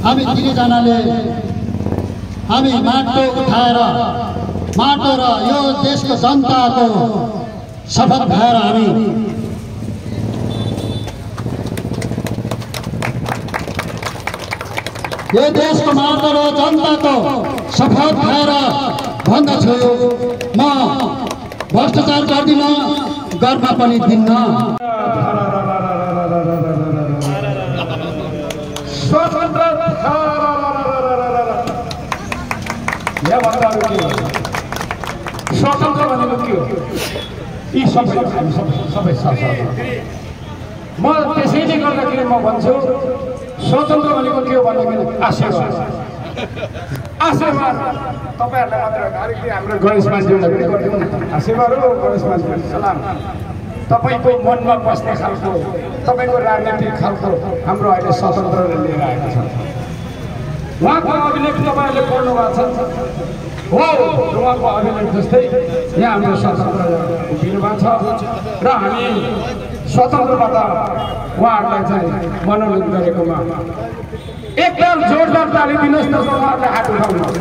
हामी तिनजनाले हामी माटो उठाएर माटो र यो देशको जनताको शपथ भएर हामी यो देशको माटो र जनताको शपथ भएर भन्दछु म भ्रष्टाचार गर्दिन गर्न पनि दिन्न। स्वतन्त्र भनेको के हो? यी सबै म त्यसैले गर्दाखेरि म भन्छु स्वतन्त्र भनेको के हो भन्दाखेरि आशीर्वाद। आशीर्वाद तपाईहरुलाई मात्र होइन, हाम्रो गणेश मान्छेलाई पनि गरिदिनु न। आशीर्वाद हो गणेश मान्छे सलाम। तपाईको मनमा बस्ने खालको तपाईको राजनीतिक खालको हाम्रो अहिले स्वतन्त्रले लिएर आएको छ। उहाँको अभिलेख तपाईहरुले पढ्नु भएको छ हो, उहाँको अभिलेख जस्तै यहाँ हाम्रो स्वतन्त्र उभिनु भएको छ र हामी स्वतन्त्रबाट उहाँहरूलाई चाहिँ मनोरञ्जन गरेकोमा एकदम जोरदार ताली दिनुहोस् न। उहाँहरूले हात उठाउनुहोस्।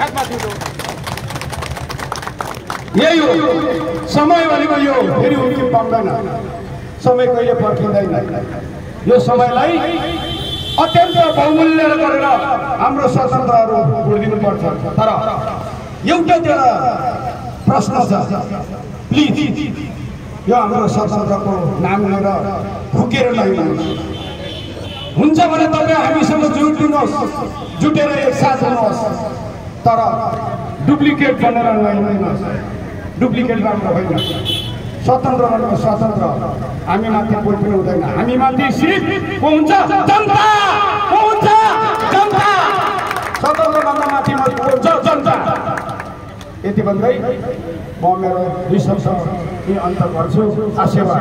यही हो समय भनेको, यो फेरि उनी पाउँदैन, समय कहिले पर्खिँदैन। यो समयलाई अत्यन्त बहुमूल्य गरेर हाम्रो स्वतन्त्रहरू बुझिदिनु पर्छ। तर एउटा त्यहाँ प्रश्न छ, प्लिज यो हाम्रो स्वतन्त्रको नाम लिएर फुकेर नहिँड्नुहोस्। हुन्छ भने तपाईँ हामीसँग जुट्नुहोस्, जुटेर एकसाथ हुनुहोस्, तर डुप्लिकेट बनेर नहिँड्नुहोस्। डुप्लिकेट राम्रो होइन। स्वतन्त्र भनेको स्वतन्त्र, हामी माथि कोही पनि हुँदैन। हामी माथि सिर्फ को हुन्छ? जनता को हुन्छ? जनता। स्वतन्त्रभन्दा माथि को हुन्छ? जनता। यति भन्दै म मेरो दुई शब्द अन्त गर्छु। आशीर्वाद।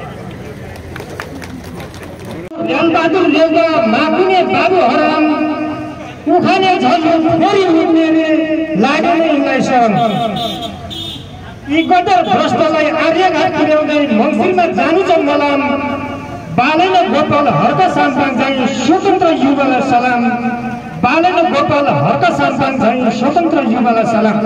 ज्ञानबहादुर देवको माकुने बाबु हराम उखाने झल्यो फेरि उठ्ने लाग्यो नै यिनलाई शरम। यी गटर भ्रष्टलाई आर्यघाट पुर्याउँदै मङ्सिरमा जानु छ मलाम। बालेन गोपाल हर्क साम्पाङ चाहिँ स्वतन्त्र युवालाई सलाम। बालेन गोपाल हर्क साम्पाङ चाहिँ स्वतन्त्र युवालाई सलाम।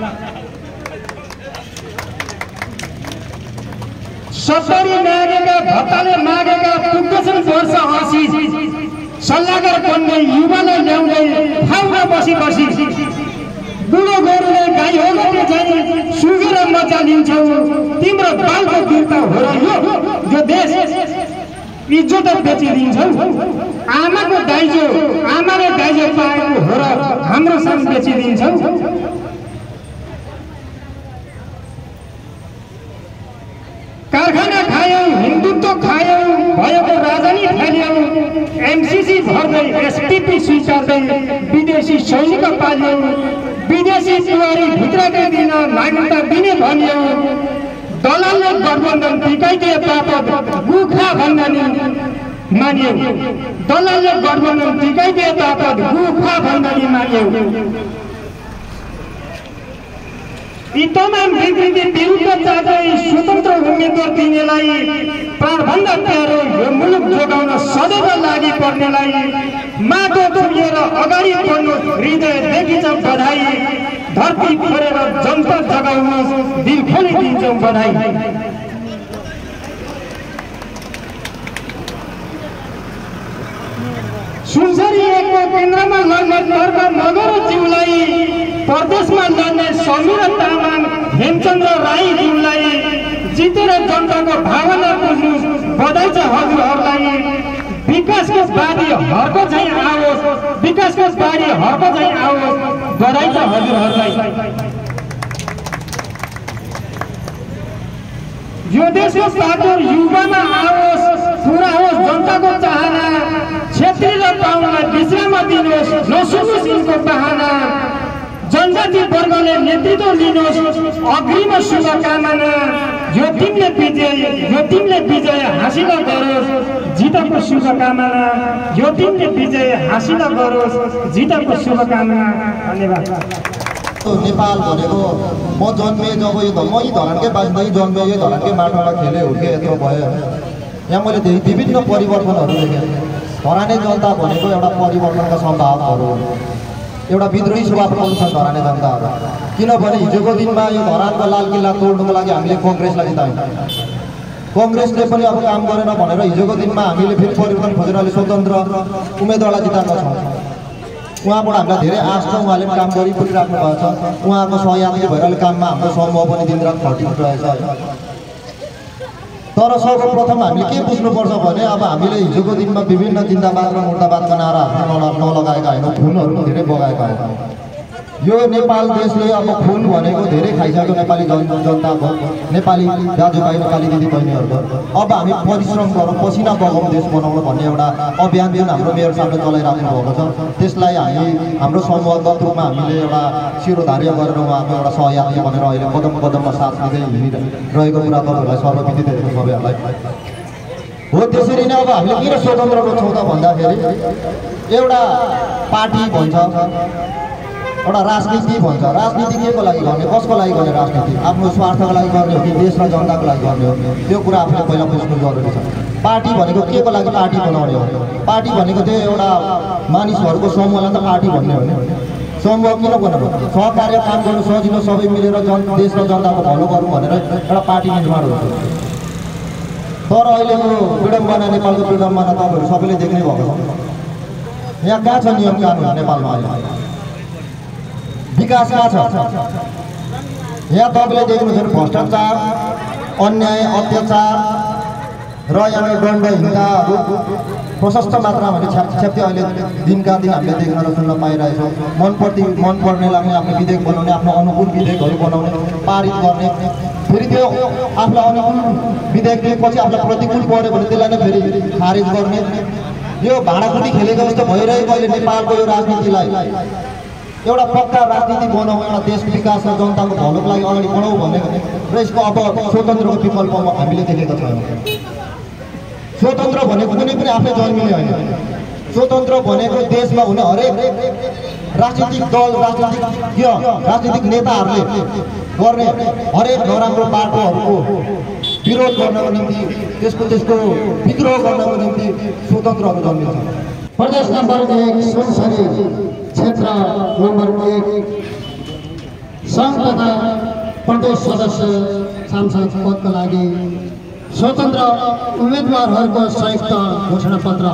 70 मागेका भत्ताले मागेका पुग्दछन् वर्ष 80। सल्लाहकार बन्दै युवालाई ल्याउँदै ठाउँमा बसी बुढो गोरुले गाई हो भने चाहिँ सुगेर मजा लिन्छौ। तिम्रो बालको बिर्ता हो र यो देश इज्जत बेचिदिन्छौ। आमाको दाइजो आमाले दाइजो पाएको हो र हाम्रो सान बेचिदिन्छौ। कारखाना खायौ, हिन्दुत्व खायौ, भएको राजधानी फाल्यौ। एमसीसी भर्दै एसटीपी स्वीकार्दै विदेशी सैनिक पाल्यौ। विदेशी बुहारी भित्रकै दिन नागरिकता दिने भनियो। दलालले गठबन्धन टिकाइदिए बापत गुखा भन्दा नि मानियो। दलालले गठबन्धन टिकाइदिए बापत गुखा भन्दा नि मानियो। यी तमाम विकृति विरुद्ध चाँदै स्वतन्त्र उम्मेदवार दिनेलाई प्राणभन्दा प्यारो यो मुलुक जोगाउन सदैव लागि पर्नेलाई माटो छुएर अगाडि बढ्नु हृदयदेखि छ बधाई। धरती फोरेर जनता जगाउनु दिल खोली दिन्छौँ बधाई। सुनसरीको केन्द्रमा लड्ने तर्क नगर ज्यूलाई, प्रदेशमा लड्ने समीर तामाङ हेमचन्द्र राईज्यूलाई जितेर जनताको भावना बुझ्नु बधाई छ हजुरहरूलाई। विकासको बारी हर्क चाहिँ आओस्, विकासको बारी हर्क चाहिँ आओस्, बधाई छ हजुरहरूलाई। यो देशको बाटो युवामा आओस्, पुरा होस् जनताको चाहना। क्षेत्री र पाउनलाई विश्राम दिनुहोस्, नसुन्नुहोस् यिनको बहाना। जनजाति वर्गले नेतृत्व लिनुहोस्, अग्रिम शुभकामना। यो टिमले विजय हासिल गरोस्, जितको शुभकामना। यो टिमले विजय हासिल गरोस्, जितको शुभकामना। धन्यवाद। नेपाल भनेको म जन्मे जब यो म यी धरानकै बासिन्दै जन्मे, यो धरानकै माटोमा खेले हुर्के यत्रो भयो। यहाँ मैले विभिन्न परिवर्तनहरू देखेँ। धराने जनता भनेको एउटा परिवर्तनका सम्भावकहरू हुन्, एउटा विद्रोही स्वभावहरू छन् धराने जनताहरू। किनभने हिजोको दिनमा यो धरानको लाल किल्ला तोड्नुको लागि हामीले कङ्ग्रेसलाई जितायौँ। कङ्ग्रेसले पनि अब काम गरेन भनेर हिजोको दिनमा हामीले फेरि परिवर्तन खोजेर अहिले स्वतन्त्र उम्मेदवारलाई जिताएका छौँ। उहाँबाट हामीलाई धेरै आश छ, उहाँले पनि काम गरिराख्नु भएको छ। उहाँको सहयात्री भएर अहिले काममा हाम्रो समूह पनि दिनरात खटिरहेको रहेछ। तर सर्वप्रथम हामीले के बुझ्नुपर्छ भने अब हामीले हिजोको दिनमा विभिन्न जिन्दाबाद र मुर्दाबादका नाराहरू नलगाएका होइनौँ, खुनहरू धेरै बगाएका होइनौँ। यो नेपाल देशले अब खुन भनेको धेरै खाइसक्यो नेपाली जनताको, नेपाली दाजुभाइ, नेपाली दिदीबहिनीहरूको। अब हामी परिश्रम गरौँ, पसिना बगाउँ, देश बनाउँ भन्ने एउटा अभियान जुन हाम्रो मेयर साहबले चलाइराख्नु भएको छ, त्यसलाई हामी हाम्रो समूहगत रूपमा हामीले एउटा शिरोधार्य गरेर उहाँको एउटा सहयात्री भनेर अहिले कदम कदममा साथ दिँदै हिँडिरहेको कुरा तपाईँहरूलाई सर्वविदित छ सबैहरूलाई। हो त्यसरी नै अब हामीले किन स्वतन्त्रको छौँ त भन्दाखेरि एउटा पार्टी भन्छ, एउटा राजनीति भन्छ। राजनीति के को लागि गर्ने, कसको लागि गर्ने राजनीति? आफ्नो स्वार्थको लागि गर्ने हो कि देश र जनताको लागि गर्ने हो? त्यो कुरा आफूले पहिला बुझ्नु जरुरी छ। पार्टी भनेको के को लागि पार्टी बनाउने हो? पार्टी भनेको चाहिँ एउटा मानिसहरूको समूहलाई त पार्टी भन्ने हो नि। समूह किन बनाउनु? सहकार्य काम गर्नु सजिलो, सबै मिलेर देश र जनताको भलो गरौँ भनेर एउटा पार्टी निर्माण हुन्छ। तर अहिलेको विडम्बना, नेपालको विडम्बना तपाईँहरू सबैले देख्नै भएको छ। यहाँ कहाँ छ नियम कानुन नेपालमा? अहिले विकास कहाँ छ? यहाँ तपाईँले देख्नुहुन्छ भ्रष्टाचार, अन्याय, अत्याचार र यहाँ दण्ड हिंसाहरू प्रशस्त मात्रामा हामीले छ्याप्छ्याप्ती अहिले दिनका दिन हामीले देख्न र सुन्न पाइरहेछौँ। मन पर्नेलाई पनि आफ्नो विधेयक बनाउने, आफ्नो अनुकूल विधेयकहरू बनाउने, पारित गर्ने, फेरि त्यो आफूलाई अनुकूल विधेयक दिएपछि आफूलाई प्रतिकूल पऱ्यो भने त्यसलाई नै फेरि खारेज गर्ने। यो भाँडाकुटी खेलेको जस्तो भइरहेको अहिले नेपालको यो राजनीतिलाई एउटा पक्का राजनीति बनाऊ, एउटा देशको विकास र जनताको भलोको लागि अगाडि बढाउँ भनेको र यसको अब स्वतन्त्रको विकल्पमा हामीले देखेका छौँ। स्वतन्त्र भनेको कुनै पनि आफै जन्मिने होइन। स्वतन्त्र भनेको देशमा हुने हरेक राजनीतिक दल, राजनीतिक नेताहरूले गर्ने हरेक नराम्रो बाटोहरूको विरोध गर्नको निम्ति, त्यसको विद्रोह गर्नको निम्ति स्वतन्त्रहरू जन्मिन्छ। प्रदेश नम्बर 1 सुनसरी क्षेत्र नम्बर 1 सङ्घ तथा प्रदेश सदस्य सांसद पदका लागि स्वतन्त्र उम्मेदवारहरूको संयुक्त घोषणा पत्र।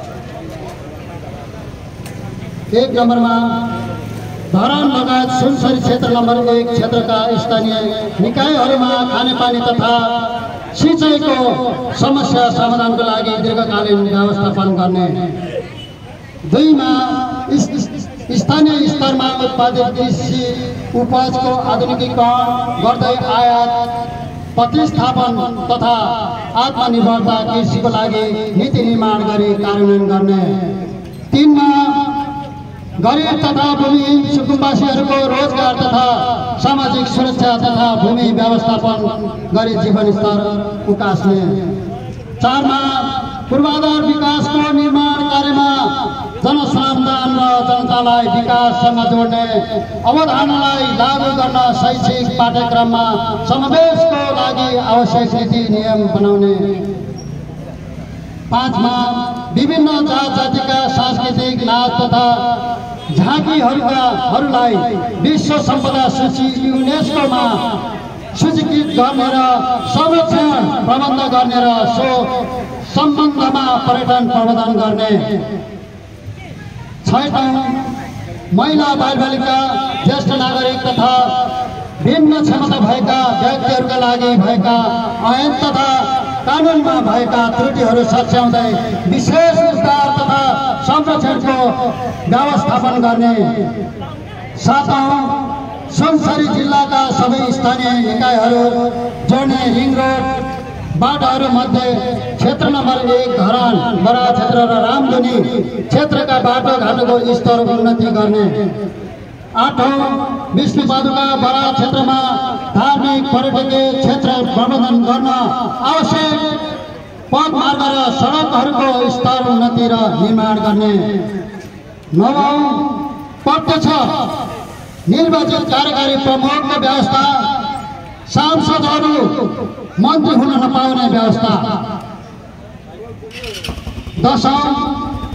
1 नम्बरमा धरान लगायत सुनसरी क्षेत्र नम्बर 1 क्षेत्रका स्थानीय निकायहरूमा खानेपानी तथा सिँचाइको समस्या समाधानको लागि दीर्घकालीन व्यवस्थापन गर्ने। 2 मा स्थानीय स्तरमा उत्पादित कृषि उपजको आधुनिकीकरण गर्दै आयात प्रतिस्थापन तथा आत्मनिर्भरता कृषिको लागि नीति निर्माण गरी कार्यान्वयन गर्ने। 3 मा गरिब तथा भूमिहीन सुकुम्बासीहरूको रोजगार तथा सामाजिक सुरक्षा तथा भूमि व्यवस्थापन गरी जीवनस्तर उकास्ने। 4 मा पूर्वाधार विकासको निर्माण कार्यमा जनश्रमदान र जनतालाई विकाससँग जोड्ने अवधारणालाई लागू गर्न शैक्षिक पाठ्यक्रममा समावेशको लागि आवश्यक नीति नियम बनाउने। 5 मा विभिन्न जात जातिका सांस्कृतिक नाच तथा झाँकीहरूलाई विश्व सम्पदा सूची युनेस्कोमा सूचीकृत गर्ने र संरक्षण प्रबन्ध गर्ने र सो सम्बन्धमा पर्यटन प्रबन्धन गर्ने। 6 महिला बालबालिका, ज्येष्ठ नागरिक तथा भिन्न क्षमता भएका व्यक्तिहरूका लागि भएका ऐन तथा कानुनमा भएका त्रुटिहरू सच्याउँदै विशेष विस्तार तथा संरक्षणको व्यवस्थापन गर्ने। 7 सुनसरी जिल्लाका सबै स्थानीय निकायहरू जोड्ने रिङ रोड बाटोहरूमध्ये क्षेत्र नम्बर 1 धरान बरा क्षेत्र र रामधुनी क्षेत्रका बाटोघाटोको स्तर उन्नति गर्ने। 8 विष्णुपादुका बरा क्षेत्रमा धार्मिक पर्यटकीय क्षेत्र प्रबन्धन गर्न आवश्यक पथमार्ग र सडकहरूको स्तर उन्नति र निर्माण गर्ने। 9 प्रत्यक्ष निर्वाचित कार्यकारी प्रमुखको व्यवस्था, सांसदहरू मन्त्री हुन नपाउने व्यवस्था। 10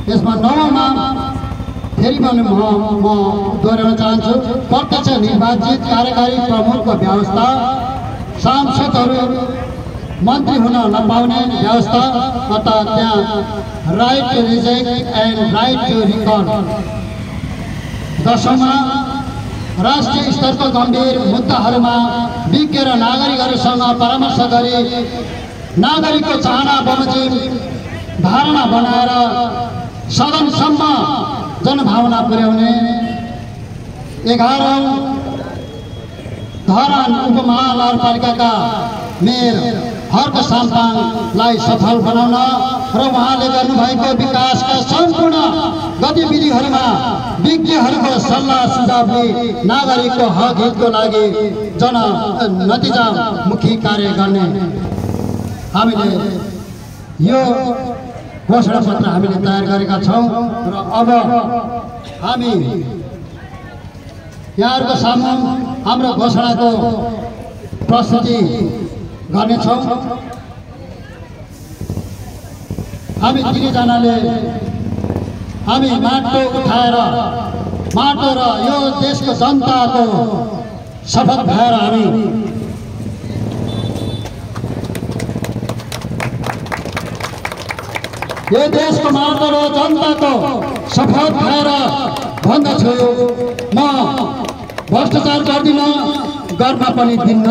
यसमा 9मा फेरि पनि म दोहोऱ्याउन चाहन्छु। प्रत्यक्ष निर्वाचित कार्यकारी प्रमुखको व्यवस्था, सांसदहरू मन्त्री हुन नपाउने व्यवस्था, अर्थात् त्यहाँ right to reject and right to recall. 10मा राष्ट्रिय स्तरको गम्भीर मुद्दाहरूमा विज्ञ र नागरिकहरूसँग परामर्श गरी नागरिकको चाहना बमोजिम धारणा बनाएर सदनसम्म जनभावना पुर्याउने। 11औं धरान उपमहानगरपालिकाका मेयर हर्क साम्पाङलाई सफल बनाउन र उहाँले गर्नुभएको विकासका सम्पूर्ण गतिविधिहरूमा विज्ञहरूको सल्लाह सुझावले नागरिकको हक हितको लागि नतिजामुखी कार्य गर्ने। हामीले यो घोषणा पत्र हामीले तयार गरेका छौँ र अब हामी यहाँहरूको सामु हाम्रो घोषणाको प्रस्तुति गर्नेछौँ। हामी तिनैजनाले हामी माटो उठाएर माटो र यो देशको जनताको शपथ भएर हामी यो देशको माटो र जनताको शपथ भएर भन्दछु, म भ्रष्टाचार गर्दिन, गर्न पनि दिन्न।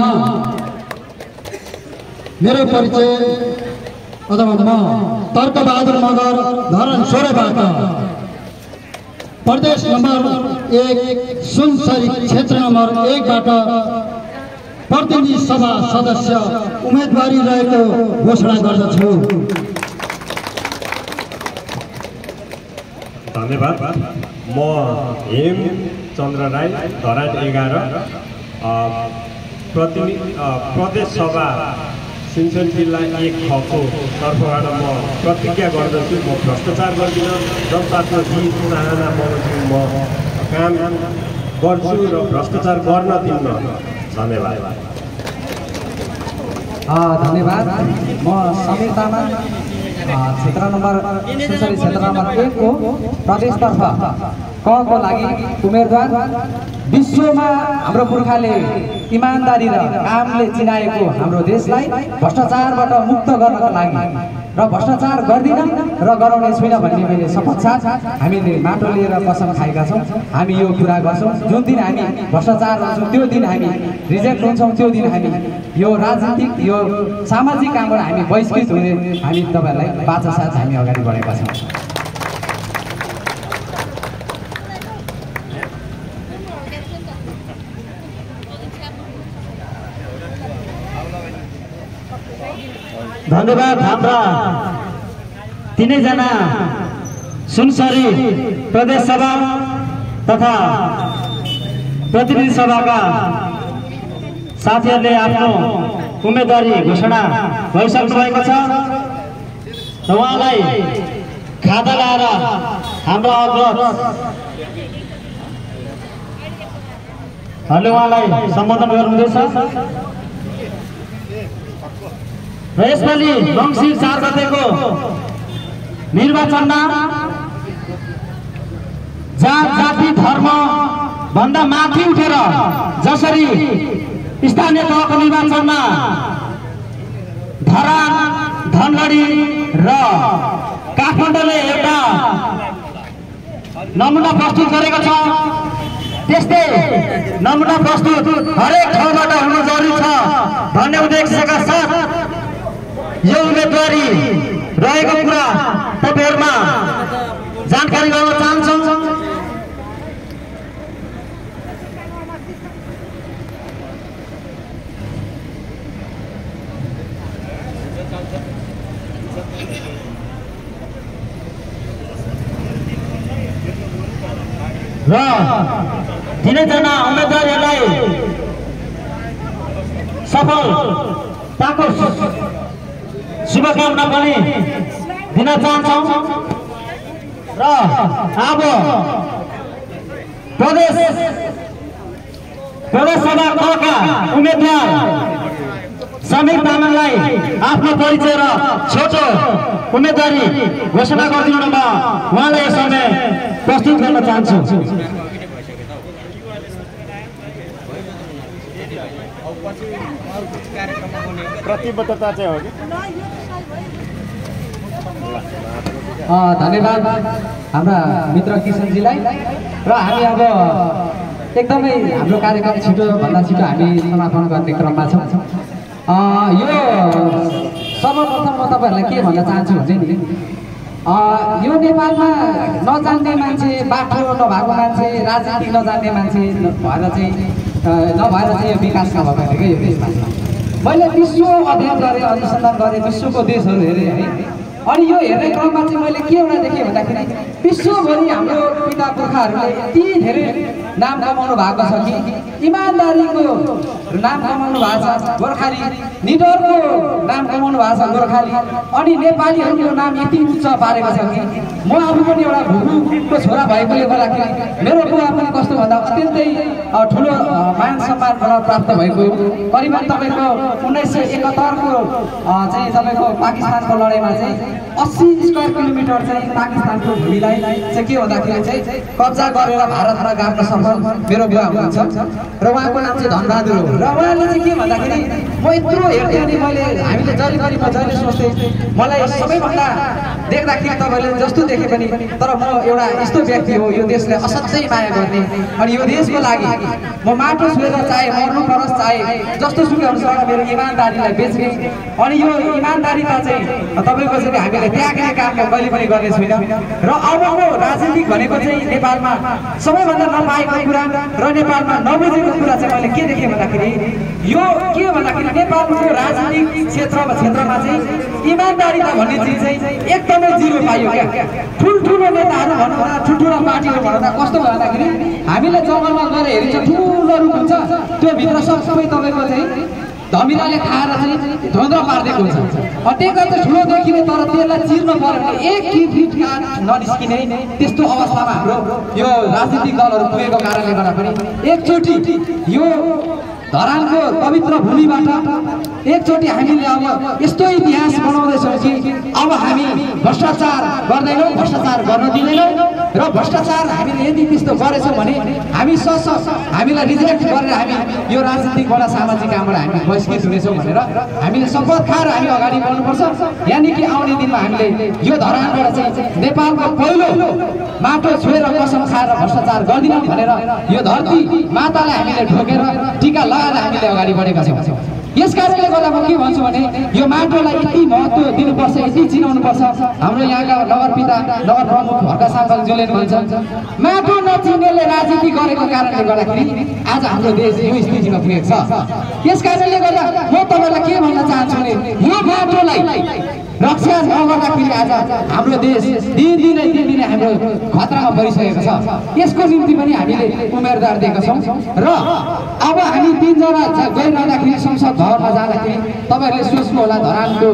मेरो परिचय अथवा म तर्कबहादुर मगर धरान 16बाट प्रदेश नम्बर 1 सुनसरी क्षेत्र नम्बर 1बाट प्रतिनिधि सभा सदस्य उम्मेदवारी रहेको घोषणा गर्दछु। धन्यवाद। म हेम चन्द्र राई धरान 11 प्रदेश सभा सिन्चन जिल्ला 1 खको तर्फबाट म प्रतिज्ञा गर्दछु, म भ्रष्टाचार गर्दिनँ, जनताको हित चाहना बमोजिम म काम गर्छु र भ्रष्टाचार गर्न दिन्न। धन्यवाद। धन्यवाद। म समीर तामाङ क्षेत्र नम्बर सुनसरी क्षेत्र नम्बर 1 को प्रदेशतर्फ को लागि उम्मेदवार। विश्वमा हाम्रो पुर्खाले इमानदारी र कामले चिनाएको हाम्रो देशलाई भ्रष्टाचारबाट मुक्त गर्नका लागि र भ्रष्टाचार गर्दिन र गराउने छुइनँ भन्ने मैले शपथ साथ हामीले माटो लिएर कसम खाएका छौँ। हामी यो कुरा गर्छौँ। जुन दिन हामी भ्रष्टाचार गर्छौँ त्यो दिन हामी रिजेक्ट हुन्छौँ, त्यो दिन हामी यो राजनीतिक यो सामाजिक कामबाट हामी बहिष्कृत हुने हामी तपाईँहरूलाई बाचा साथ हामी अगाडि बढेका छौँ। धन्यवाद। हाम्रा तीनैजना सुनसरी प्रदेश सभा तथा प्रतिनिधि सभाका साथीहरूले आफ्नो उम्मेदवारी घोषणा भइसक्नु भएको छ र उहाँलाई खादा लाएर हाम्रो अग्रजहरूले उहाँलाई सम्बोधन गर्नुहुँदैछ र यसपालि मङ्सिर 4 गतेको निर्वाचनमा जात जाति धर्म भन्दा माथि उठेर जसरी स्थानीय तहको निर्वाचनमा धरान, धनगढी र काठमाडौँले एउटा नमुना प्रस्तुत गरेको छ, त्यस्तै नमुना प्रस्तुत हरेक ठाउँबाट हुनु जरुरी छ भन्ने उद्देश्यका साथ यो उम्मेदवारी रहेको कुरा तपाईहरुमा जानकारी गराउन चाहन्छौँ। र तीनैजना उम्मेदवारहरूलाई सफलताको शुभकामना पनि दिन चाहन्छौँ र अब प्रदेश सभा कका उम्मेदवार समीर तामाङलाई आफ्नो परिचय र छोटो उम्मेदवारी घोषणा गरिदिनु र म उहाँलाई यस समय प्रस्तुत गर्न चाहन्छु। प्रतिबद्धता चाहिँ हो कि धन्यवाद हाम्रा मित्र किशनजीलाई र हामी अब एकदमै हाम्रो कार्यक्रम छिटोभन्दा छिटो हामी समापन गर्ने क्रममा छौँ। यो सर्वप्रथम म तपाईँहरूलाई के भन्न चाहन्छु भने नि यो नेपालमा नजान्ने मान्छे बाटो नभएको मान्छे राजनीति नजान्ने मान्छे नभएर चाहिँ यो विकास नभएको क्या यो देशमा। मैले विश्व अध्ययन गरेँ अनुसन्धान गरेँ विश्वको देशहरू हेरेँ है। अनि यो हेर्ने क्रममा चाहिँ मैले के एउटा देखेँ भन्दाखेरि विश्वभरि हाम्रो पिता पुर्खाहरूले यति धेरै नाम कमाउनु भएको छ कि इमान्दारीको नाम कमाउनु भएको छ गोर्खाली, निडरको नाम कमाउनु भएको छ गोर्खाली, अनि नेपालीहरूको नाम यति उच्च पारेको छ कि म आफू पनि एउटा भूको छोरा भएकोले गर्दाखेरि मेरो बुवा पनि कस्तो भन्दा अत्यन्तै ठुलो मान सम्मान प्राप्त भएको करिबन तपाईँको 1971को चाहिँ तपाईँको पाकिस्तानको लडाइँमा चाहिँ 80 स्क्वायर किलोमिटर चाहिँ पाकिस्तानको भूमिलाई चाहिँ के भन्दाखेरि चाहिँ कब्जा गरेर भारतमा गाड्न सफल मेरो बुवा हुनुहुन्छ र उहाँको नाम चाहिँ धनबहादुर हो। र उहाँले चाहिँ के भन्दाखेरि म यत्रो हेर्थेँ अनि मैले हामीले जहिले पनि म जहिले सोच्थेँ मलाई सबैभन्दा देख्दाखेरि तपाईँले जस्तो देखे पनि तर म एउटा यस्तो व्यक्ति हो यो देशलाई असाध्यै माया गर्ने अनि यो देशको लागि म माटो छुएर चाहे मर्नु परोस् चाहे जस्तो सुकै होस् मेरो इमान्दारीलाई बेच्ने अनि यो इमान्दारीता चाहिँ तपाईँको चाहिँ हामीले त्याग्ने काम कहिले पनि गर्ने छैन। र अबको राजनीतिक भनेको चाहिँ नेपालमा सबैभन्दा नपाएको कुरा र नेपालमा नबुझेको कुरा चाहिँ मैले के देखेँ भन्दाखेरि यो के भन्दाखेरि नेपालको राजनीतिक क्षेत्रमा चाहिँ इमान्दारीता भन्ने चिज चाहिँ एकदमै जिरो पाइयो क्या। ठुल्ठुलो नेताहरू भन्नुहुँदा ठुल्ठुलो पार्टीहरू भन्नुहुँदा कस्तो भन्दाखेरि हामीले जङ्गलमा गएर हेरिन्छ ठुलो रुख हुन्छ त्यो भित्र सबै तपाईँको चाहिँ धमिराले खाएर चाहिँ ध्वन्द्र पारिदिएको हुन्छ। त्यही चाहिँ ठुलो देखिने तर त्यसलाई चिर्न पर्यो भने 1 फिट काठ ननिस्किने त्यस्तो अवस्थामा हाम्रो यो राजनीतिक दलहरू पुगेको कारणले गर्दा पनि एकचोटि यो धरानको पवित्र भूमिबाट एकचोटि हामीले अब यस्तो इतिहास बनाउँदैछौँ कि अब हामी भ्रष्टाचार गर्दैनौँ, भ्रष्टाचार गर्न दिँदैनौँ र भ्रष्टाचार हामीले यदि त्यस्तो गरेछौँ भने हामी हामीलाई रिजेक्ट गरेर हामी यो राजनीतिकबाट सामाजिक कामबाट हामी बहिष्कृत हुनेछौँ भनेर हामीले शपथ खाएर हामी अगाडि बढ्नुपर्छ। यानि कि आउने दिनमा हामीले यो धरानबाट चाहिँ नेपालको पहिलो माटो छोएर कसम खाएर भ्रष्टाचार गर्दिनौँ भनेर यो धरती मातालाई हामीले ढोकेर टिका लगाएर हामीले अगाडि बढेका छौँ। यस कारणले गर्दा म के भन्छु भने यो माटोलाई यति महत्त्व दिनुपर्छ, यति चिनाउनुपर्छ। हाम्रो यहाँका नगरपिता नगर प्रमुख हर्का साम्पाङज्यूले भन्छ माटो नचिन्नेले राजनीति गरेको कारणले गर्दाखेरि आज हाम्रो देश यो स्थितिमा पुगेको छ। यस कारणले गर्दा म तपाईँलाई के भन्न चाहन्छु भने यो माटोलाई रक्षा नगर्दाखेरि आज हाम्रो देश दिनदिनै हाम्रो खतरामा परिसकेको छ। यसको निम्ति पनि हामीले उम्मेदवार दिएका छौँ र अब हामी 3 जना गइरहँदाखेरि संसद भवनमा जाँदाखेरि तपाईँहरूले सोच्नु होला धरानको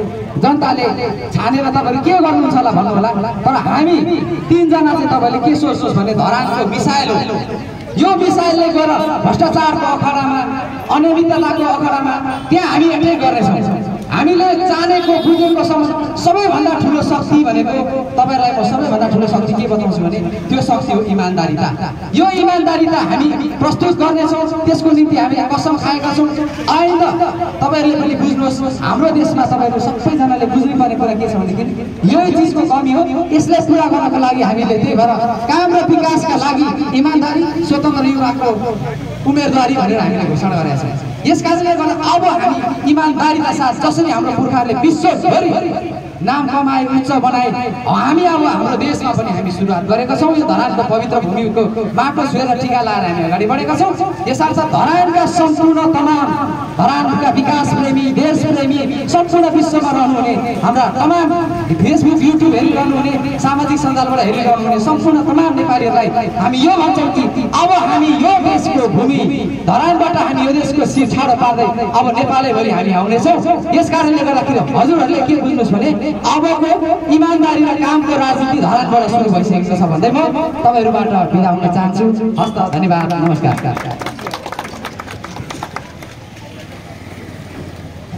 जनताले छानेर तपाईँले के गर्नुहुन्छ होला भन्नु होला, तर हामी 3 जना चाहिँ तपाईँले के सोच्नुहोस् भने धरानको मिसाइल हो। यो मिसाइलले गएर भ्रष्टाचारको अखडामा अनियमितताको अखडामा त्यहाँ हामी एटेक गर्नेछौँ। हामीले जानेको बुझेको सबैभन्दा ठुलो शक्ति भनेको तपाईँलाई म सबैभन्दा ठुलो शक्ति के बताउँछु भने त्यो शक्ति हो इमान्दारीता। यो इमान्दारीता हामी प्रस्तुत गर्नेछौँ, त्यसको निम्ति हामी कसम खाएका छौँ। आइन्दा तपाईँहरूले पनि बुझ्नुहोस् हाम्रो देशमा तपाईँहरू सबैजनाले बुझ्नुपर्ने कुरा के छ भनेदेखि यही चिजको कमी हो। यसलाई पुरा गर्नको लागि हामीले त्यही भएर काम र विकासका लागि इमान्दारी स्वतन्त्र युवाको उम्मेदवारी भनेर हामीले घोषणा गरेका छौँ। यस कारणले गर्दा अब हामी इमान्दारीका साथ जसरी हाम्रो पुर्खाहरूले विश्वभरि नाम कमाए उच्च बनाए हामी अब हाम्रो देशमा पनि हामी सुरुवात गरेका छौँ। यो धरानको पवित्र भूमिको माटो छुएर टिका लगाएर हामी अगाडि बढेका छौँ। यसर्थ धरानका सम्पूर्ण तमाम धरानका विकास प्रेमी देश प्रेमी सम्पूर्ण विश्वमा रहनुहुने हाम्रा तमाम फेसबुक युट्युब हेरिरहनुहुने सामाजिक सञ्जालबाट हेरिरहनुहुने सम्पूर्ण तमाम नेपालीहरूलाई हामी यो भन्छौँ कि अब हामी यो देशको भूमि धरानबाट हामी यो देशको शिर छाडो पार्दै अब नेपालैभरि हामी आउनेछौँ। यस कारणले गर्दाखेरि हजुरहरूले के बुझ्नुहोस् भने अबको इमान्दारी र कामको राजनीति धरानबाट सुरु भइसकेको छ भन्दै म तपाईँहरूबाट बिदा हुन चाहन्छु। हस्त धन्यवाद, नमस्कार।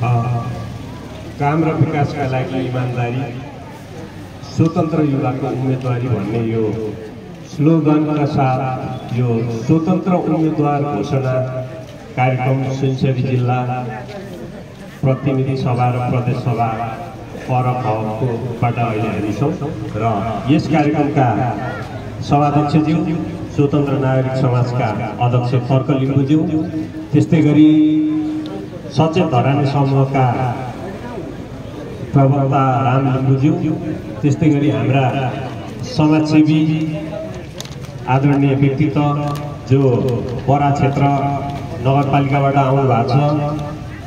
काम र विकासका लागि इमान्दारी, स्वतन्त्र युवाको उम्मेदवारी भन्ने यो स्लोगनका साथ यो स्वतन्त्र उम्मेदवार घोषणा कार्यक्रम सुनसरी जिल्ला प्रतिनिधि सभा र प्रदेश सभा परखबाट अहिले हामी छौँ र यस कार्यक्रमका सभाध्यक्षज्यू स्वतन्त्र नागरिक समाजका अध्यक्ष तर्क लिम्बुज्यू, त्यस्तै गरी सचेत धरानी समूहका प्रवक्ता राम लिम्बुज्यू, त्यस्तै गरी हाम्रा समाजसेवी आदरणीय व्यक्तित्व जो परा क्षेत्र नगरपालिकाबाट आउनु भएको छ,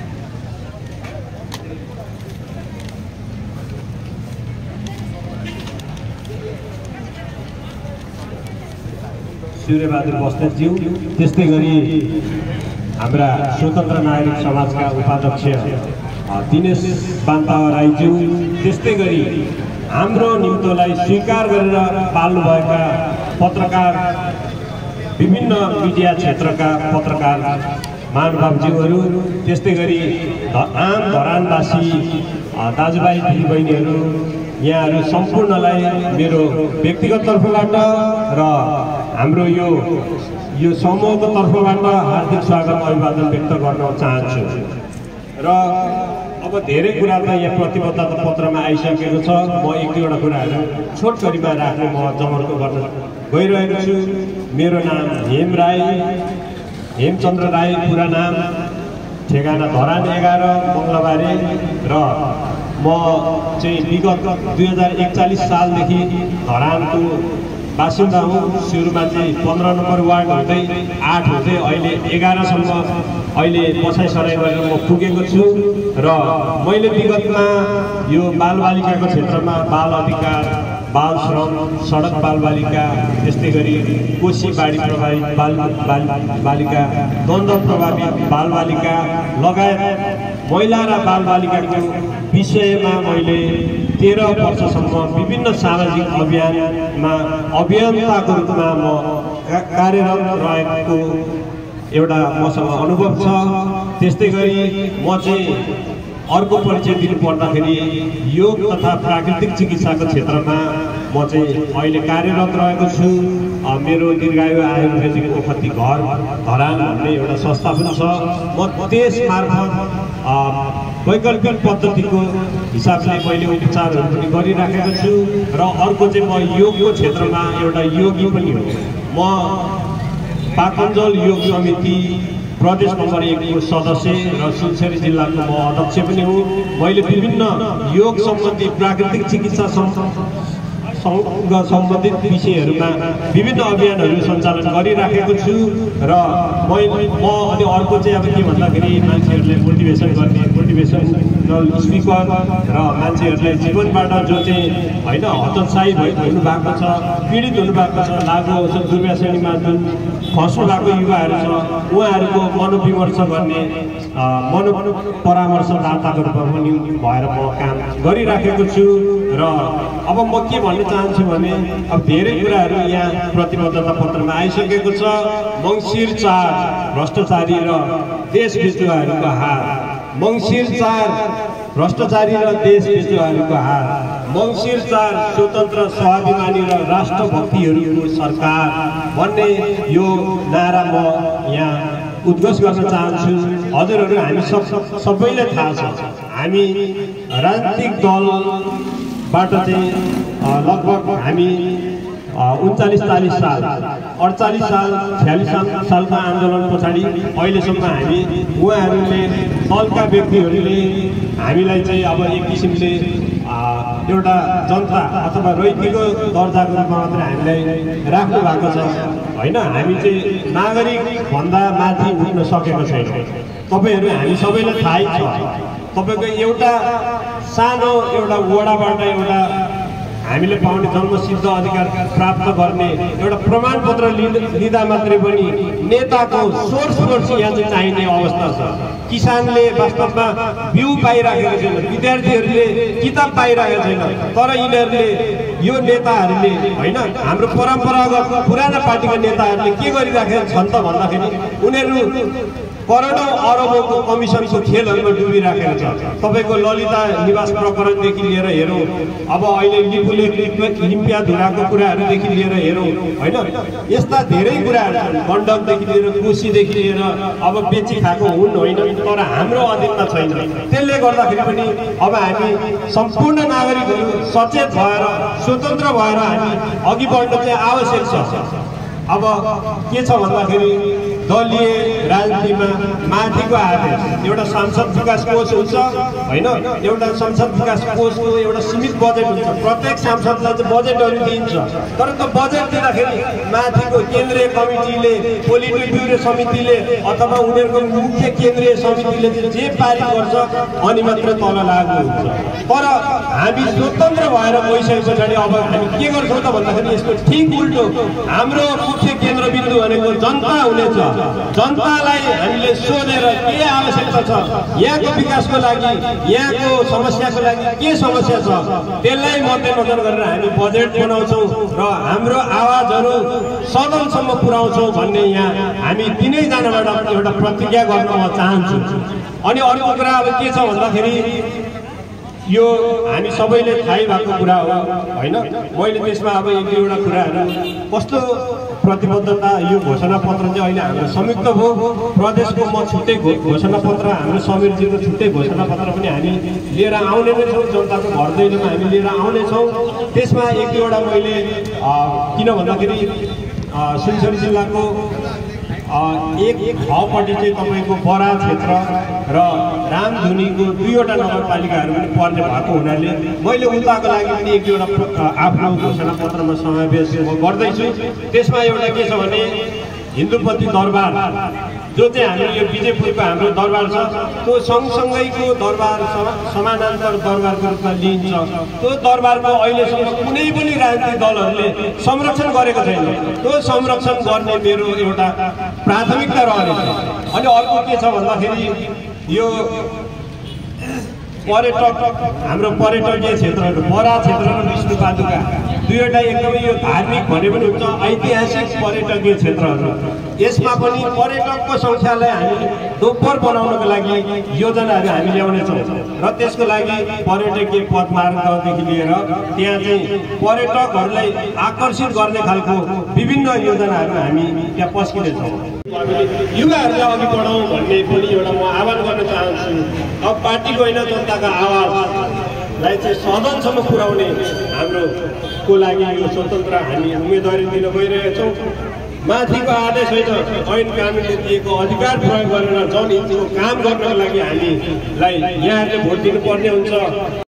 सूर्यबहादुर बस्नेतज्यू, त्यस्तै गरी हाम्रा स्वतन्त्र नागरिक समाजका उपाध्यक्ष दिनेश बान्तावा राईज्यू, त्यस्तै गरी हाम्रो निम्तोलाई स्वीकार गरेर पाल्नुभएका पत्रकार, विभिन्न मिडिया क्षेत्रका पत्रकार महानुभावज्यूहरू, त्यस्तै गरी आम धरानवासी दाजुभाइ दिदीबहिनीहरू, यहाँहरू सम्पूर्णलाई मेरो व्यक्तिगत तर्फबाट र हाम्रो यो समूहको तर्फबाट हार्दिक स्वागत अभिवादन व्यक्त गर्न चाहन्छु। र अब धेरै कुरा त यहाँ प्रतिबद्धता पत्रमा आइसकेको छ। म एक दुईवटा कुराहरू छोटकरीमा राख्ने म जमर्को गर्न गइरहेको छु। मेरो नाम हेम राई, हेमचन्द्र राई पुरा नाम, ठेगाना धरान 11 मङ्गलबारे र म चाहिँ विगत 2041 सालदेखि धरानको बासिन्दा हुँ। सुरुमा चाहिँ 15 नम्बर वार्ड हुँदै 8 हुँदै अहिले 11सम्म अहिले बसाइसराई गरेर म पुगेको छु र मैले विगतमा यो बालबालिकाको क्षेत्रमा बाल अधिकार, बाल श्रम, सडक बालबालिका, त्यस्तै गरी कोशी बाढी प्रभावित बालिका, द्वन्द्व प्रभावित बालबालिका लगायत महिला र बालबालिकाको विषयमा मैले 13 वर्षसम्म विभिन्न सामाजिक अभियानमा अभियन्ताको रूपमा म कार्यरत रहेको एउटा मसँग अनुभव छ। त्यस्तै गरी म चाहिँ अर्को परिचय दिनुपर्दाखेरि योग तथा प्राकृतिक चिकित्साको क्षेत्रमा म चाहिँ अहिले कार्यरत रहेको छु। मेरो दीर्घायु आयुर्वेदिक ओखती घर धरान भन्ने एउटा संस्था पनि छ। म त्यस मार्फत वैकल्पिक पद्धतिको हिसाबले मैले उपचारहरू पनि गरिराखेको छु र अर्को चाहिँ म योगको क्षेत्रमा एउटा योगी पनि हो। म पातञ्जल योग समिति प्रदेश नम्बर 1 को सदस्य र सुनसरी जिल्लाको म अध्यक्ष पनि हुँ। मैले विभिन्न योग सम्बन्धी प्राकृतिक चिकित्सा सम्बन्धित विषयहरूमा विभिन्न अभियानहरू सञ्चालन गरिराखेको छु र म अनि अर्को चाहिँ अब के भन्दाखेरि मान्छेहरूलाई मोटिभेसन गर्ने मोटिभेसनल स्पिकर र मान्छेहरूलाई जीवनबाट जो चाहिँ होइन हतोत्साही हुनुभएको छ, पीडित हुनुभएको छ, लागु औषध दुर्व्यसनीमा जुन फस्नु भएको युवाहरू छ उहाँहरूको मनोविमर्श गर्ने परामर्शदाताको रूपमा पनि भएर म काम गरिराखेको छु। र अब म के भन्न चाहन्छु भने अब धेरै कुराहरू यहाँ प्रतिबद्धता पत्रमा आइसकेको छ। मङ्सिर 4 भ्रष्टाचारी र देश बिजुवाहरूको हार, मङ्सिर 4 भ्रष्टाचारी र देश बिजुवाहरूको हार, मङ्सिर 4 स्वतन्त्र स्वाभिमानी र राष्ट्रभक्तिहरूको सरकार भन्ने यो नारा म यहाँ उद्घोष गर्न चाहन्छु। हजुरहरू हामी सबैलाई थाहा छ हामी राजनीतिक दलबाट चाहिँ लगभग हामी 39-40 साल 48 साल 46 सालका आन्दोलन पछाडि अहिलेसम्म हामी उहाँहरूले दलका व्यक्तिहरूले हामीलाई चाहिँ अब एक किसिमले एउटा जनता अथवा रैतीको दर्जाको रूपमा मात्रै हामीलाई राख्नु भएको छ होइन। हामी चाहिँ नागरिक भन्दा माथि उठ्न सकेको छैनौँ। तपाईँहरू हामी सबैलाई थाहै छ। तपाईँको एउटा सानो एउटा वडाबाट एउटा हामीले पाउने जन्मसिद्ध अधिकार प्राप्त गर्ने एउटा प्रमाणपत्र लिँदा मात्रै पनि नेताको सोर्स यहाँ चाहिँ चाहिने अवस्था छ। किसानले वास्तवमा बिउ पाइरहेको छैन, विद्यार्थीहरूले किताब पाइरहेको छैन, तर यिनीहरूले यो नेताहरूले होइन हाम्रो परम्परागत पुराना पार्टीका नेताहरूले के गरिराखेका छन् त भन्दाखेरि उनीहरू करोडौँ अरबौँको कमिसनको खेलहरूमा डुबिराखेको छ। तपाईँको ललिता निवास प्रकरणदेखि लिएर हेरौँ, अब अहिले लिपुलेख लिम्पिया धुराको कुराहरूदेखि लिएर हेरौँ होइन, यस्ता धेरै कुराहरू छन्। गण्डकदेखि लिएर कोसीदेखि लिएर अब बेची खाएको हुन् होइन, तर हाम्रो अधीनमा छैन। त्यसले गर्दाखेरि पनि अब हामी सम्पूर्ण नागरिकहरू सचेत भएर स्वतन्त्र भएर हामी अघि बढ्न चाहिँ आवश्यक छ। अब के छ भन्दाखेरि दलीय राजनीतिमा माथिको आदेश, एउटा सांसद विकास कोष हुन्छ होइन, एउटा संसद विकास कोषको एउटा सीमित बजेट हुन्छ, प्रत्येक सांसदलाई चाहिँ बजेटहरू दिइन्छ। तर त्यो बजेट दिँदाखेरि माथिको केन्द्रीय कमिटीले, पोलिट ब्युरो समितिले अथवा उनीहरूको मुख्य केन्द्रीय समितिले जे पारित गर्छ अनि मात्र तल लागू हुन्छ। तर हामी स्वतन्त्र भएर गइसके पछाडि अब हामी के गर्छौँ त भन्दाखेरि यसको ठिक उल्टो, हाम्रो मुख्य केन्द्रबिन्दु भनेको जनता हुनेछ। जनतालाई हामीले सोधेर के आवश्यकता छ, यहाँको विकासको लागि, यहाँको समस्याको लागि के समस्या छ, त्यसलाई मध्यनजर गरेर हामी बजेट बनाउँछौँ र हाम्रो आवाजहरू सदनसम्म पुर्याउँछौँ भन्ने यहाँ हामी तिनैजनाबाट एउटा प्रतिज्ञा गर्न म चाहन्छु। अनि अर्को कुरा अब के छ भन्दाखेरि यो हामी सबैले थाहै भएको कुरा हो होइन। मैले त्यसमा अब एक दुईवटा कुराहरू कस्तो प्रतिबद्धता, यो घोषणा पत्र चाहिँ अहिले हाम्रो संयुक्त भयो, प्रदेशको म छुट्टै घोषणा पत्र, हाम्रो समीरजीको छुट्टै घोषणा पत्र पनि हामी लिएर आउने नै छौँ, जनताको घर दैलोमा हामी लिएर आउनेछौँ। त्यसमा एक दुईवटा मैले किन भन्दाखेरि सुनसरी जिल्लाको एक ठाउँपट्टि चाहिँ तपाईँको बरा क्षेत्र र रामधुनीको दुईवटा नगरपालिकाहरू पनि पर्ने भएको हुनाले मैले उताको लागि पनि एक दुईवटा आफ्नो घोषणा पत्रमा समावेश गर्दैछु। त्यसमा एउटा के छ भने हिन्दूपति दरबार जो चाहिँ हाम्रो यो विजयपुरको हाम्रो दरबार छ, त्यो सँगसँगैको दरबार समानान्तर दरबारको रूपमा लिइन्छ। त्यो दरबारको अहिलेसम्म कुनै पनि राजनीतिक दलहरूले संरक्षण गरेको छैन। त्यो संरक्षण गर्ने मेरो एउटा प्राथमिकता रहनेछ। अनि अर्को के छ भन्दाखेरि यो पर्यटक, हाम्रो पर्यटकीय क्षेत्रहरू बरा क्षेत्र र विष्णुपादुका दुईवटा एकदमै यो धार्मिक भने पनि हुन्छ, ऐतिहासिक पर्यटकीय क्षेत्रहरू। यसमा पनि पर्यटकको सङ्ख्यालाई हामी दोब्बर बनाउनको लागि योजनाहरू हामी ल्याउनेछौँ र त्यसको लागि पर्यटकीय पदमार्गदेखि लिएर त्यहाँ चाहिँ पर्यटकहरूलाई आकर्षित गर्ने खालको विभिन्न योजनाहरू हामी त्यहाँ पस्किनेछौँ। युवाहरूलाई अघि बढाउँ भन्ने पनि एउटा म आह्वान गर्न चाहन्छु। अब पार्टीको होइन, जनताको आवाजलाई चाहिँ सदनसम्म पुर्याउने हाम्रो को लागि यो स्वतन्त्र हामी उम्मेदवारी दिन गइरहेका छौँ। माथिको आदेश होइन, ऐन कानुनले दिएको अधिकार प्रयोग गरेर जनहितको काम गर्नको लागि हामीलाई यहाँहरूले भोट दिनुपर्ने हुन्छ।